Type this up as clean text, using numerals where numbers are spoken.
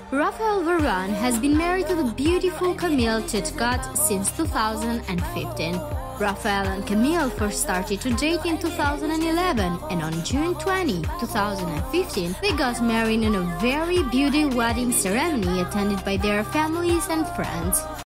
Raphael Varane has been married to the beautiful Camille Tutkat since 2015. Raphael and Camille first started to date in 2011, and on June 20, 2015, they got married in a very beautiful wedding ceremony attended by their families and friends.